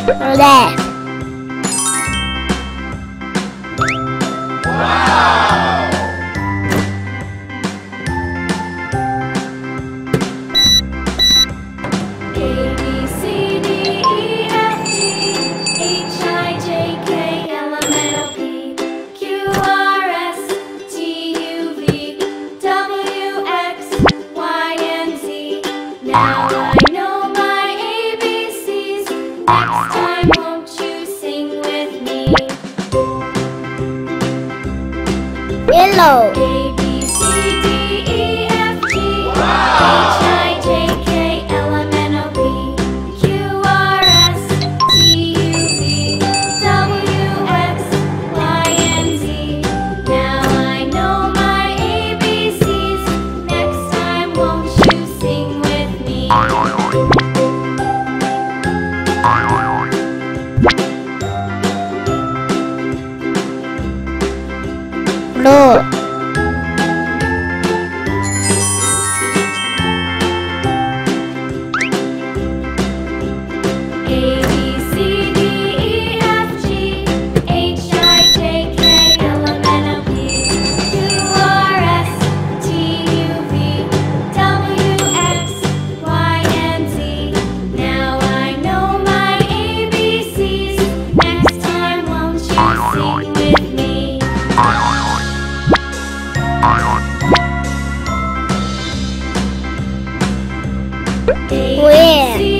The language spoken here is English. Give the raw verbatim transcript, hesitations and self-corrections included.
Red. Now I know my A B Cs. Next time, won't you sing with me? Yellow. A B C D E F G H I J K L M N O P Q R S T U V W X Y and Z. Now I know my A B Cs. Next time, won't you sing with me? Blue. A B C D E F G H I J K L M N O P Q R S T U V W X Y and Z. Now I know my A B Cs. Next time, won't you sing with me? A B C